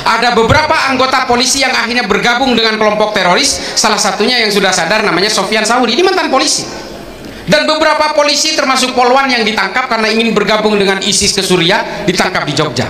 Ada beberapa anggota polisi yang akhirnya bergabung dengan kelompok teroris, salah satunya yang sudah sadar namanya Sofyan Sauri, ini mantan polisi. Dan beberapa polisi termasuk Polwan yang ditangkap karena ingin bergabung dengan ISIS ke Suriah, ditangkap di Jogja.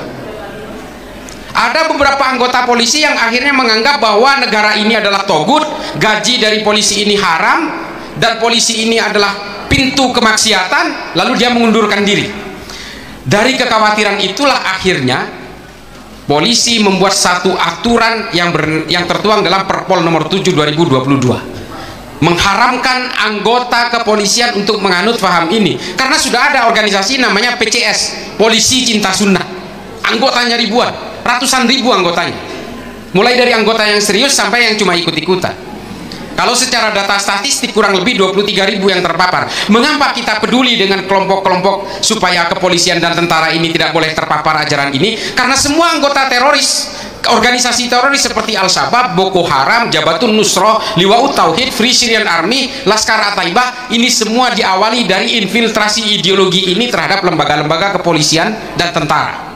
Ada beberapa anggota polisi yang akhirnya menganggap bahwa negara ini adalah togut, gaji dari polisi ini haram, dan polisi ini adalah pintu kemaksiatan, lalu dia mengundurkan diri. Dari kekhawatiran itulah akhirnya polisi membuat satu aturan yang tertuang dalam Perpol nomor 7 2022, mengharamkan anggota kepolisian untuk menganut paham ini, karena sudah ada organisasi namanya PCS, Polisi Cinta Sunnah, anggotanya ribuan, ratusan ribu anggotanya, mulai dari anggota yang serius sampai yang cuma ikut-ikutan. Kalau secara data statistik kurang lebih 23.000 yang terpapar. Mengapa kita peduli dengan kelompok-kelompok supaya kepolisian dan tentara ini tidak boleh terpapar ajaran ini? Karena semua anggota teroris, organisasi teroris seperti Al-Shabaab, Boko Haram, Jabhatun Nusroh, Liwaut Tauhid, Free Syrian Army, Laskar At-Taibah, ini semua diawali dari infiltrasi ideologi ini terhadap lembaga-lembaga kepolisian dan tentara.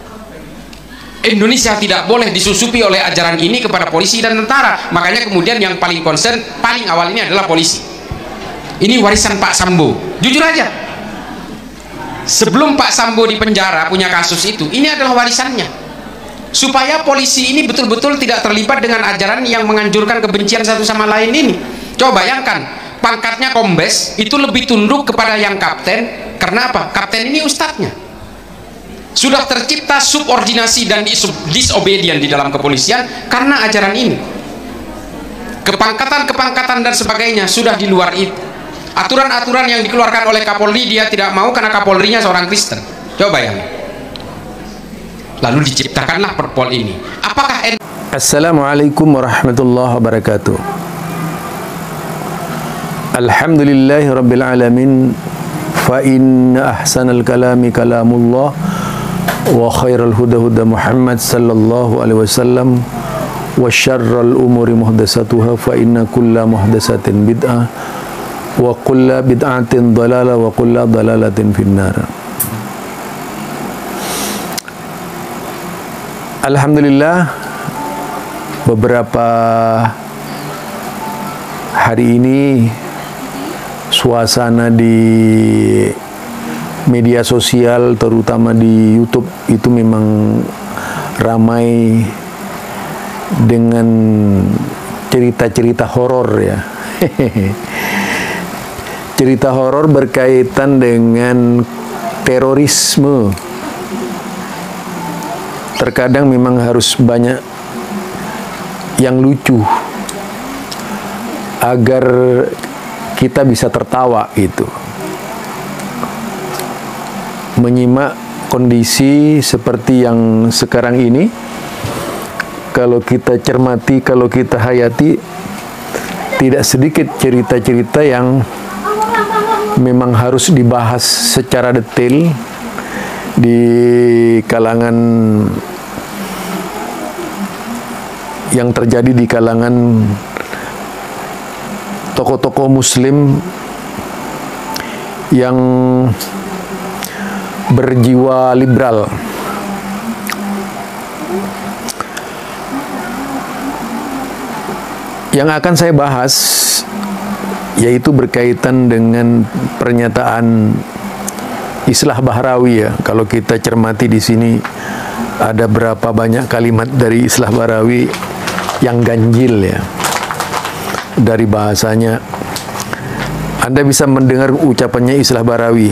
Indonesia tidak boleh disusupi oleh ajaran ini kepada polisi dan tentara. Makanya kemudian yang paling concern, paling awal ini adalah polisi. Ini warisan Pak Sambo. Jujur aja, sebelum Pak Sambo di penjara punya kasus itu, ini adalah warisannya, supaya polisi ini betul-betul tidak terlibat dengan ajaran yang menganjurkan kebencian satu sama lain ini. Coba bayangkan, pangkatnya kombes itu lebih tunduk kepada yang kapten. Karena apa? Kapten ini ustadznya. Sudah tercipta subordinasi dan disobedient di dalam kepolisian karena ajaran ini. Kepangkatan dan sebagainya sudah di luar itu. Aturan-aturan yang dikeluarkan oleh Kapolri dia tidak mau karena Kapolrinya seorang Kristen. Coba ya. Lalu diciptakanlah Perpol ini. Apakah Assalamualaikum warahmatullahi wabarakatuh. Alhamdulillahi rabbil alamin. Fa inna ahsanal kalami kalamullah wa khairal huda huda Muhammad sallallahu alaihi wasallam wa syarral umuri muhdatsatuha fa inna kulla muhdatsatin bid'ah wa kulla bid'atin dhalalah wa kulla dhalalatin finnar. Alhamdulillah, beberapa hari ini suasana di media sosial, terutama di YouTube, itu memang ramai dengan cerita-cerita horor ya. Cerita horor berkaitan dengan terorisme. Terkadang memang harus banyak yang lucu agar kita bisa tertawa gitu. Menyimak kondisi seperti yang sekarang ini, kalau kita cermati, kalau kita hayati, tidak sedikit cerita-cerita yang memang harus dibahas secara detail di kalangan yang terjadi di kalangan tokoh-tokoh muslim yang berjiwa liberal. Yang akan saya bahas yaitu berkaitan dengan pernyataan Islah Bahrawi ya. Kalau kita cermati di sini ada berapa banyak kalimat dari Islah Bahrawi yang ganjil ya. Dari bahasanya Anda bisa mendengar ucapannya Islah Bahrawi.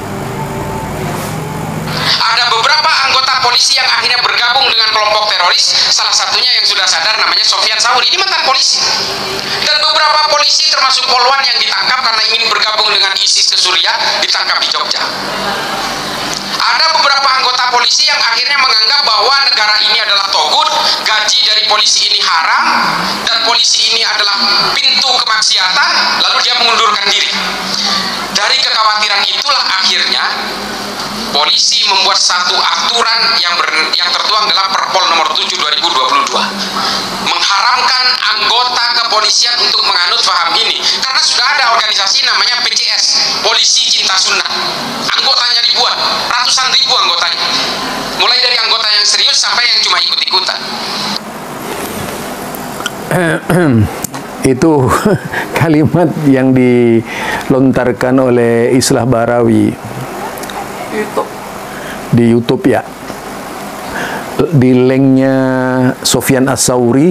Polisi yang akhirnya bergabung dengan kelompok teroris, salah satunya yang sudah sadar namanya Sofyan Sauri, ini mantan polisi. Dan beberapa polisi termasuk Polwan yang ditangkap karena ingin bergabung dengan ISIS ke Suriah, ditangkap di Jogja. Ada beberapa anggota polisi yang akhirnya menganggap bahwa negara ini adalah togut, gaji dari polisi ini haram, dan polisi ini adalah pintu kemaksiatan, lalu dia mengundurkan diri. Dari kekhawatiran itulah akhirnya polisi membuat satu aturan yang tertuang dalam Perpol nomor 7 2022, mengharamkan anggota kepolisian untuk menganut paham ini, karena sudah ada organisasi namanya PCS, Polisi Cinta Sunnah, anggotanya ribuan, ratusan ribu anggotanya, mulai dari anggota yang serius sampai yang cuma ikut-ikutan. Itu kalimat yang dilontarkan oleh Islah Bahrawi di YouTube ya, di linknya Sofyan As-Sauri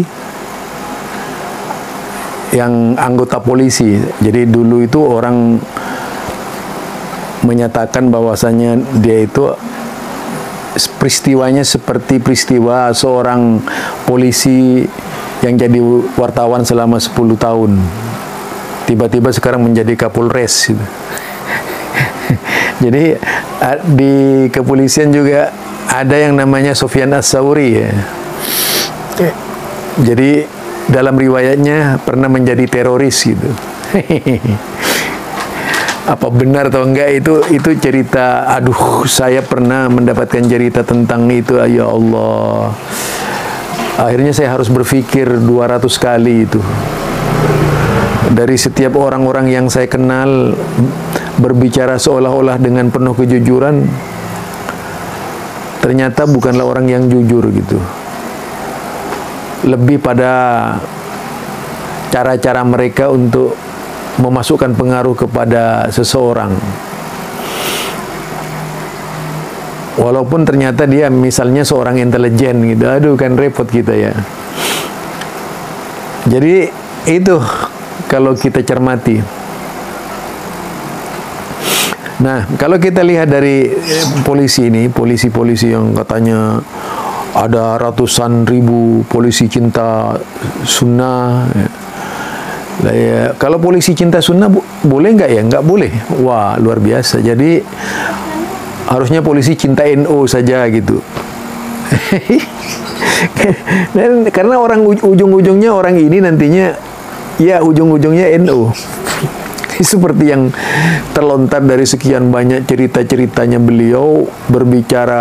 yang anggota polisi. Jadi dulu itu orang menyatakan bahwasanya dia itu peristiwanya seperti peristiwa seorang polisi yang jadi wartawan selama 10 tahun tiba-tiba sekarang menjadi Kapolres gitu. Jadi di kepolisian juga ada yang namanya Sofyan As-Sauri ya. Jadi dalam riwayatnya pernah menjadi teroris gitu. Apa benar atau enggak itu cerita. Aduh, saya pernah mendapatkan cerita tentang itu. Ya Allah, akhirnya saya harus berpikir 200 kali itu. Dari setiap orang-orang yang saya kenal berbicara seolah-olah dengan penuh kejujuran, ternyata bukanlah orang yang jujur gitu. Lebih pada cara-cara mereka untuk memasukkan pengaruh kepada seseorang. Walaupun ternyata dia misalnya seorang intelijen gitu. Aduh, kan repot kita ya. Jadi itu kalau kita cermati. Nah, kalau kita lihat dari polisi ini, polisi-polisi yang katanya ada ratusan ribu polisi cinta sunnah ya. Ya, kalau polisi cinta sunnah boleh nggak ya? Nggak boleh. Wah, luar biasa. Jadi harusnya polisi cinta NU saja gitu. Dan karena orang ujung-ujungnya orang ini nantinya ya ujung-ujungnya NU. Seperti yang terlontar dari sekian banyak cerita-ceritanya beliau berbicara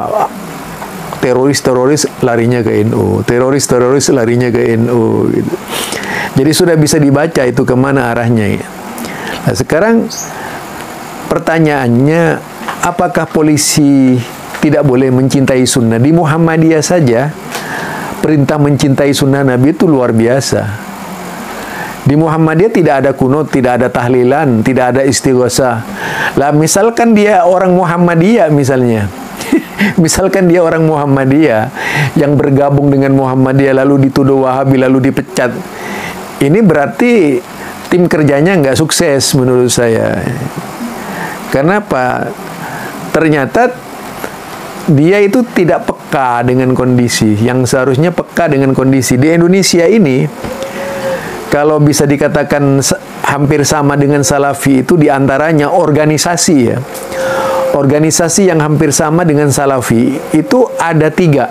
teroris larinya ke NU, teroris larinya ke NU gitu. Jadi sudah bisa dibaca itu kemana arahnya ya. Nah, sekarang pertanyaannya, apakah polisi tidak boleh mencintai sunnah? Di Muhammadiyah saja perintah mencintai sunnah Nabi itu luar biasa. Di Muhammadiyah tidak ada kunut, tidak ada tahlilan, tidak ada istighosah. Lah misalkan dia orang Muhammadiyah misalnya. Misalkan dia orang Muhammadiyah yang bergabung dengan Muhammadiyah lalu dituduh Wahabi lalu dipecat. Ini berarti tim kerjanya nggak sukses menurut saya. Karena apa? Ternyata dia itu tidak peka dengan kondisi yang seharusnya peka dengan kondisi. Di Indonesia ini, kalau bisa dikatakan hampir sama dengan Salafi itu diantaranya organisasi ya. Organisasi yang hampir sama dengan Salafi itu ada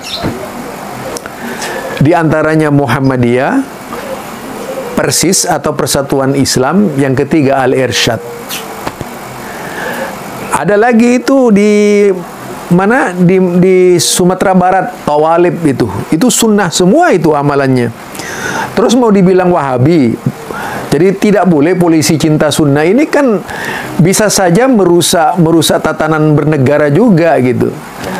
3. Di antaranya Muhammadiyah, Persis atau Persatuan Islam, yang ketiga Al-Irsyad. Ada lagi itu di mana di Sumatera Barat, Tawalib itu sunnah semua itu amalannya. Terus mau dibilang Wahabi. Jadi tidak boleh polisi cinta sunnah ini kan bisa saja merusak tatanan bernegara juga gitu.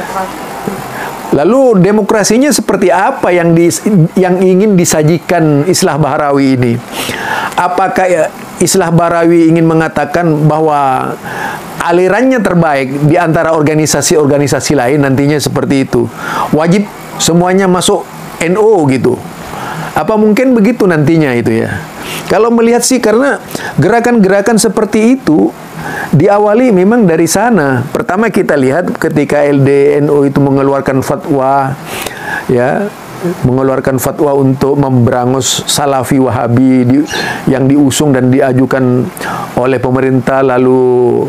Lalu demokrasinya seperti apa yang ingin disajikan Islah Bahrawi ini? Apakah Islah Bahrawi ingin mengatakan bahwa alirannya terbaik di antara organisasi-organisasi lain nantinya seperti itu? Wajib semuanya masuk NU gitu. Apa mungkin begitu nantinya itu ya? Kalau melihat sih karena gerakan-gerakan seperti itu diawali memang dari sana. Pertama kita lihat ketika LDNU itu mengeluarkan fatwa ya, mengeluarkan fatwa untuk memberangus Salafi Wahabi yang diusung dan diajukan oleh pemerintah lalu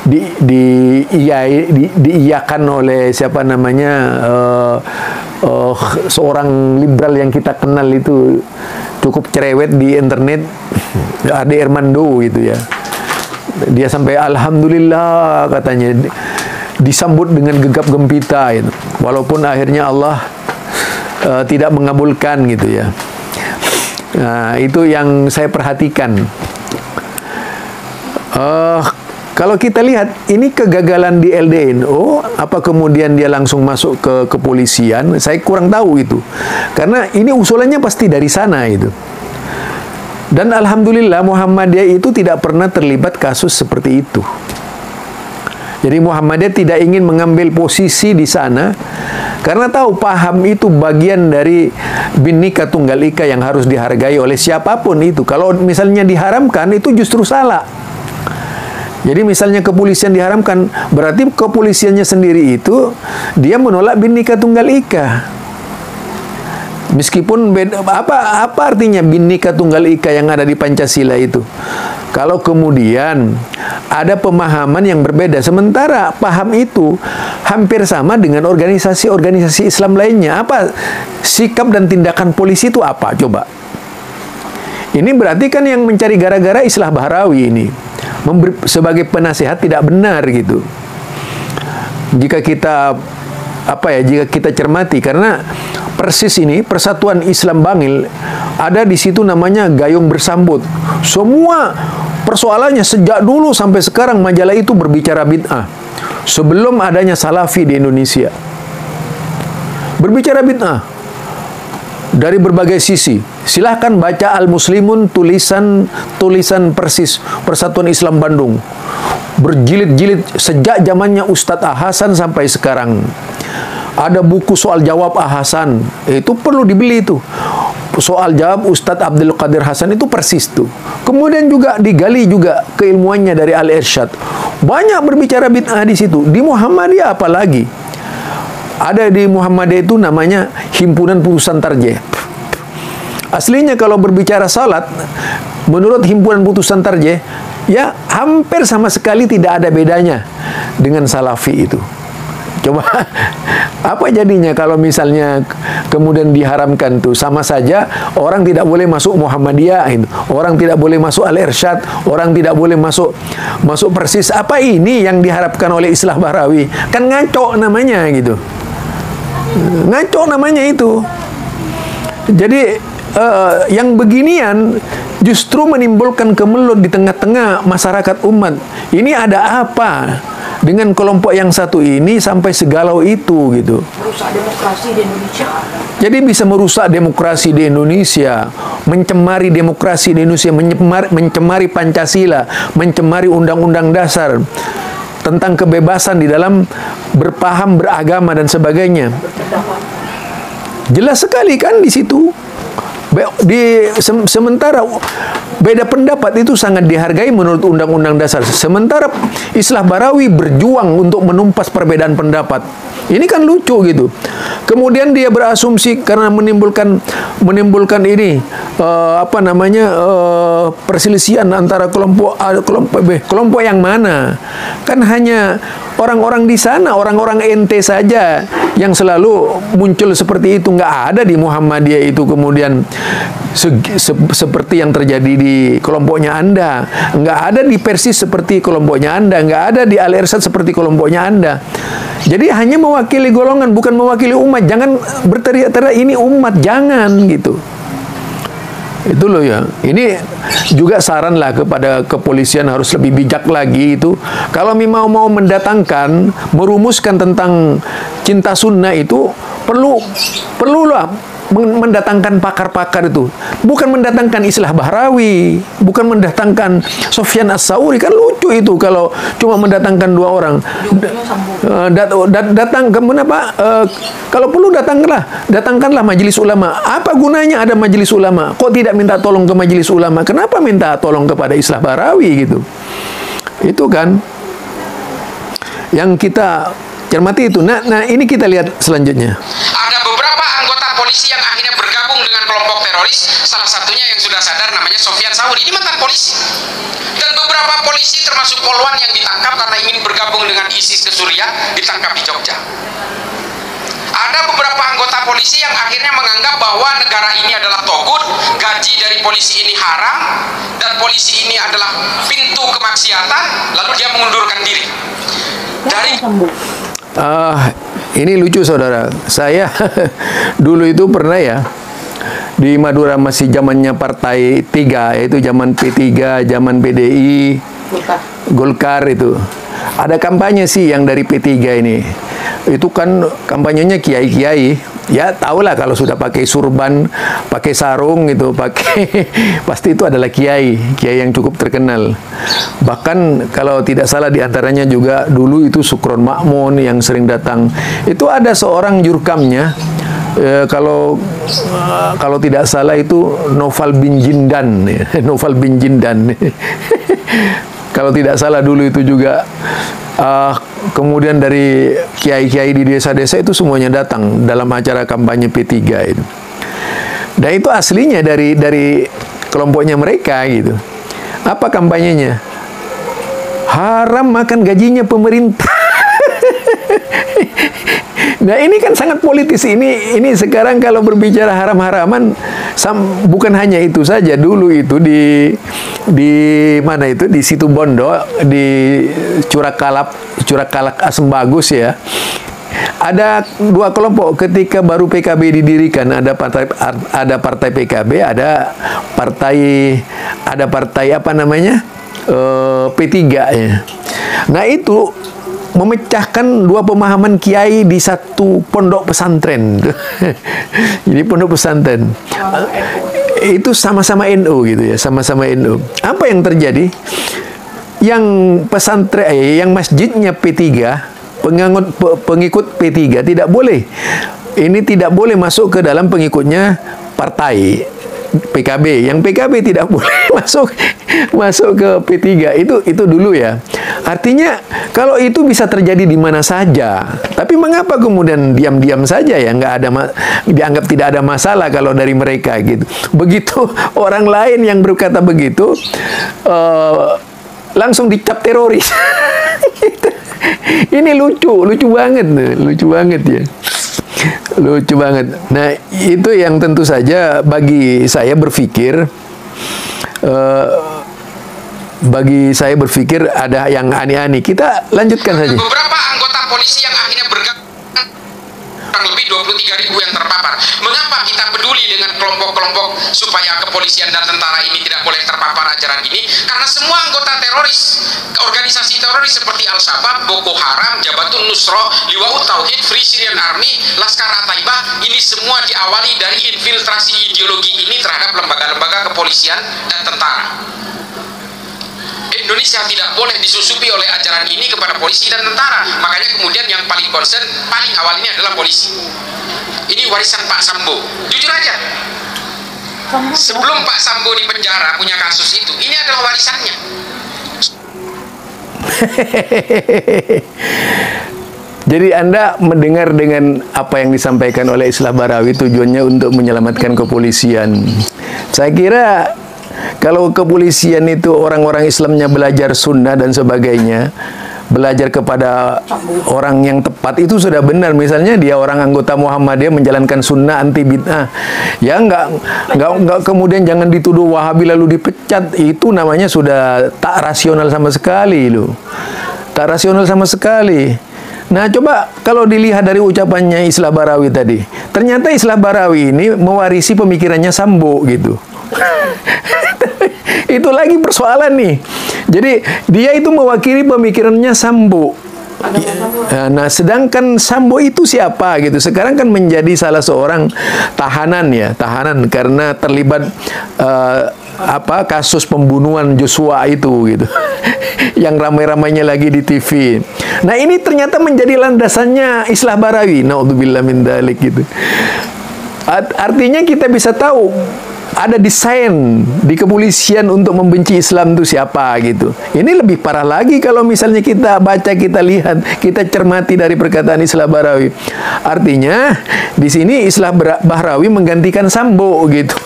diiyakan oleh siapa namanya seorang liberal yang kita kenal itu cukup cerewet di internet, Ade Armando gitu ya. Dia sampai alhamdulillah katanya disambut dengan gegap gempita gitu. Walaupun akhirnya Allah tidak mengabulkan gitu ya. Nah, itu yang saya perhatikan. Kalau kita lihat ini kegagalan di LDNO, apa kemudian dia langsung masuk ke kepolisian? Saya kurang tahu itu. Karena ini usulannya pasti dari sana itu. Dan alhamdulillah Muhammadiyah itu tidak pernah terlibat kasus seperti itu. Jadi Muhammadiyah tidak ingin mengambil posisi di sana karena tahu paham itu bagian dari Bhinneka Tunggal Ika yang harus dihargai oleh siapapun itu. Kalau misalnya diharamkan itu justru salah. Jadi misalnya kepolisian diharamkan, berarti kepolisiannya sendiri itu dia menolak Bhinneka Tunggal Ika. Meskipun beda, apa artinya Bhinneka Tunggal Ika yang ada di Pancasila itu? Kalau kemudian ada pemahaman yang berbeda, sementara paham itu hampir sama dengan organisasi-organisasi Islam lainnya. Apa sikap dan tindakan polisi itu apa? Coba. Ini berarti kan yang mencari gara-gara Islah Bahrawi ini. Sebagai penasehat tidak benar gitu. Jika kita jika kita cermati, karena persis ini Persatuan Islam Bangil ada di situ namanya Gayung Bersambut. Semua persoalannya sejak dulu sampai sekarang majalah itu berbicara bid'ah. Sebelum adanya Salafi di Indonesia. Berbicara bid'ah dari berbagai sisi. Silahkan baca Al-Muslimun, tulisan persis Persatuan Islam Bandung. Berjilid-jilid sejak zamannya Ustadz Hasan sampai sekarang. Ada buku soal jawab Hasan, itu perlu dibeli itu. Soal jawab Ustadz Abdul Qadir Hasan itu persis tuh. Kemudian juga digali juga keilmuannya dari Al-Irsyad. Banyak berbicara bid'ah di situ. Di Muhammadiyah apalagi. Ada di Muhammadiyah itu namanya Himpunan Putusan Tarjih. Aslinya kalau berbicara salat, menurut Himpunan Putusan Tarjih, ya hampir sama sekali tidak ada bedanya dengan Salafi itu. Coba, apa jadinya kalau misalnya kemudian diharamkan tuh? Sama saja orang tidak boleh masuk Muhammadiyah, itu. Orang tidak boleh masuk Al-Irsyad, orang tidak boleh masuk persis. Apa ini yang diharapkan oleh Islah Bahrawi? Kan ngaco namanya gitu. Ngaco namanya itu. Jadi yang beginian justru menimbulkan kemelut di tengah-tengah masyarakat umat. Ini ada apa dengan kelompok yang satu ini sampai segalau itu gitu? Merusak demokrasi di Indonesia. Jadi bisa merusak demokrasi di Indonesia, mencemari demokrasi di Indonesia, mencemari Pancasila, mencemari Undang-Undang Dasar tentang kebebasan di dalam berpaham, beragama dan sebagainya. Jelas sekali kan di situ. Sementara beda pendapat itu sangat dihargai menurut Undang-Undang Dasar. Sementara Islah Bahrawi berjuang untuk menumpas perbedaan pendapat. Ini kan lucu gitu. Kemudian dia berasumsi karena menimbulkan ini perselisihan antara kelompok yang mana? Kan hanya orang-orang di sana, orang-orang ente saja yang selalu muncul seperti itu. Nggak ada di Muhammadiyah itu kemudian seperti yang terjadi di kelompoknya Anda. Nggak ada di Persis seperti kelompoknya Anda. Nggak ada di Al-Irsyad seperti kelompoknya Anda. Jadi hanya mewakili golongan, bukan mewakili umat. Jangan berteriak-teriak ini umat, jangan gitu. Itu loh ya. Ini juga saran lah kepada kepolisian harus lebih bijak lagi itu. Kalau mau mendatangkan, merumuskan tentang cinta sunnah itu perlulah mendatangkan pakar-pakar itu. Bukan mendatangkan Islah Bahrawi, bukan mendatangkan Sufyan As-Tsauri. Kan lucu itu kalau cuma mendatangkan dua orang. Datang kalau perlu datangkanlah majelis ulama. Apa gunanya ada majelis ulama? Kok tidak minta tolong ke majelis ulama? Kenapa minta tolong kepada Islah Bahrawi gitu? Itu kan yang kita cermati itu. Nah ini kita lihat selanjutnya. Ada beberapa anggota polisi yang akhirnya bergabung dengan kelompok teroris, salah satunya yang sudah sadar namanya Sofyan Sauri, ini mantan polisi. Dan beberapa polisi termasuk Polwan yang ditangkap karena ingin bergabung dengan ISIS ke Suriah, ditangkap di Jogja. Ada beberapa anggota polisi yang akhirnya menganggap bahwa negara ini adalah togut, gaji dari polisi ini haram, dan polisi ini adalah pintu kemaksiatan, lalu dia mengundurkan diri. Ini lucu saudara. Saya dulu itu pernah ya di Madura, masih zamannya partai 3, yaitu zaman P3, zaman PDI. Golkar itu. Ada kampanye sih yang dari P3 ini. Itu kan kampanyenya kiai-kiai. Ya tahulah kalau sudah pakai surban, pakai sarung gitu, pasti itu adalah kiai yang cukup terkenal. Bahkan kalau tidak salah diantaranya juga dulu itu Sukron Makmun yang sering datang. Itu ada seorang jurkamnya. Kalau tidak salah itu Noval bin Jindan. Noval bin Jindan. Kalau tidak salah dulu itu juga. Kemudian dari kiai-kiai di desa-desa itu semuanya datang dalam acara kampanye P3 itu. Dan itu aslinya dari kelompoknya mereka gitu. Apa kampanyenya? Haram makan gajinya pemerintah. Nah ini kan sangat politis. Ini sekarang kalau berbicara haram-haraman, bukan hanya itu saja. Dulu itu di mana itu, di Situbondo, di Curakalak Asem Bagus ya. Ada dua kelompok ketika baru PKB didirikan. Ada partai PKB, ada partai apa namanya, P3 ya. Nah itu memecahkan dua pemahaman kiai di satu pondok pesantren. Jadi pondok pesantren itu sama-sama NU gitu ya, sama-sama NU. Apa yang terjadi? Yang pesantren, yang masjidnya P3, pengikut P3 tidak boleh. Ini tidak boleh masuk ke dalam pengikutnya partai PKB. Yang PKB tidak boleh masuk ke P3. Itu dulu ya. Artinya kalau itu bisa terjadi di mana saja. Tapi mengapa kemudian diam-diam saja ya, dianggap tidak ada masalah kalau dari mereka gitu. Begitu orang lain yang berkata begitu langsung dicap teroris. Ini lucu banget ya. Lucu banget. Nah, itu yang tentu saja bagi saya berpikir ada yang aneh-aneh. Kita lanjutkan saja. Beberapa anggota polisi yang akhirnya bergabung, kurang lebih 23.000 yang terpapar. Mengapa kita peduli dengan kelompok-kelompok supaya kepolisian dan tentara ini tidak boleh terpapar ajaran ini? Karena semua anggota teroris, organisasi teroris seperti Al-Shabaab, Boko Haram, Jabhatun Nusra, Liwaut Tauhid, Free Syrian Army, Laskar At-Taibah, ini semua diawali dari infiltrasi ideologi ini terhadap lembaga-lembaga kepolisian dan tentara. Indonesia tidak boleh disusupi oleh ajaran ini kepada polisi dan tentara. Makanya kemudian yang paling concern, paling awal ini adalah polisi. Ini warisan Pak Sambo. Jujur aja, sebelum Pak Sambo di penjara punya kasus itu, ini adalah warisannya. Jadi Anda mendengar dengan apa yang disampaikan oleh Islah Bahrawi, tujuannya untuk menyelamatkan kepolisian. Saya kira kalau kepolisian itu orang-orang Islamnya belajar sunnah dan sebagainya, belajar kepada orang yang tepat, itu sudah benar. Misalnya dia orang anggota Muhammadiyah menjalankan sunnah anti bid'ah, ya nggak kemudian jangan dituduh Wahabi lalu dipecat. Itu namanya sudah tak rasional sama sekali loh, tak rasional sama sekali. Nah coba kalau dilihat dari ucapannya Islah Bahrawi tadi, ternyata Islah Bahrawi ini mewarisi pemikirannya Sambo gitu. Itu lagi persoalan nih. Jadi dia itu mewakili pemikirannya Sambo. Nah, sedangkan Sambo itu siapa gitu? Sekarang kan menjadi salah seorang tahanan karena terlibat kasus pembunuhan Joshua itu gitu. Yang ramai-ramainya lagi di TV. Nah, ini ternyata menjadi landasannya Islah Bahrawi. Naudzubillah min dzalik gitu. Artinya kita bisa tahu ada desain di kepolisian untuk membenci Islam itu siapa gitu. Ini lebih parah lagi kalau misalnya kita baca, kita lihat, kita cermati dari perkataan Islah Bahrawi. Artinya di sini Islah Bahrawi menggantikan Sambo gitu.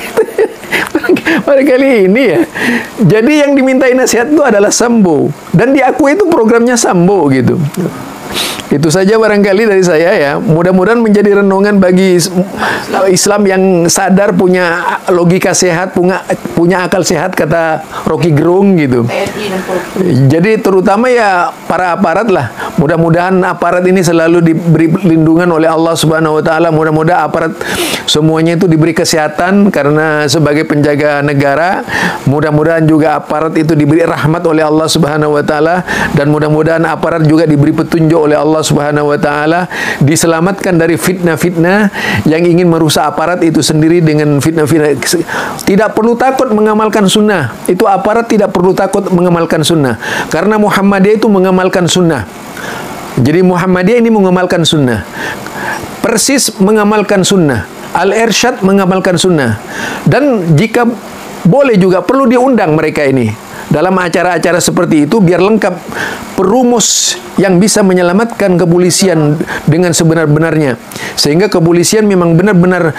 Pada kali ini ya. Jadi yang dimintai nasihat itu adalah Sambo, dan diakui itu programnya Sambo gitu. Itu saja barangkali dari saya ya. Mudah-mudahan menjadi renungan bagi Islam yang sadar, punya logika sehat, punya akal sehat, kata Rocky Gerung gitu. TNI dan Polri. Jadi terutama ya para aparat lah. Mudah-mudahan aparat ini selalu diberi lindungan oleh Allah Subhanahu wa taala. Mudah-mudahan aparat semuanya itu diberi kesehatan karena sebagai penjaga negara. Mudah-mudahan juga aparat itu diberi rahmat oleh Allah Subhanahu wa taala, dan mudah-mudahan aparat juga diberi petunjuk oleh Allah Subhanahu wa taala, diselamatkan dari fitnah-fitnah yang ingin merusak aparat itu sendiri dengan fitnah-fitnah. Tidak perlu takut mengamalkan sunnah. Itu aparat tidak perlu takut mengamalkan sunnah, karena Muhammadiyah itu mengamalkan sunnah. Jadi Muhammadiyah ini mengamalkan sunnah. Persis mengamalkan sunnah. Al-Irsyad mengamalkan sunnah. Dan jika boleh juga perlu diundang mereka ini dalam acara-acara seperti itu, biar lengkap perumus yang bisa menyelamatkan kepolisian dengan sebenar-benarnya, sehingga kepolisian memang benar-benar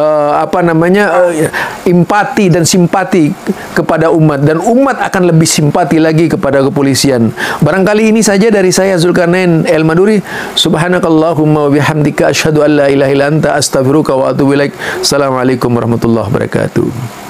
empati dan simpati kepada umat, dan umat akan lebih simpati lagi kepada kepolisian. Barangkali ini saja dari saya, Zulkarnain El Maduri. Subhanakallahumma wa bihamdika asyhadu an la ilaha illa anta astaghfiruka wa atubu ilaik. Assalamualaikum warahmatullahi wabarakatuh.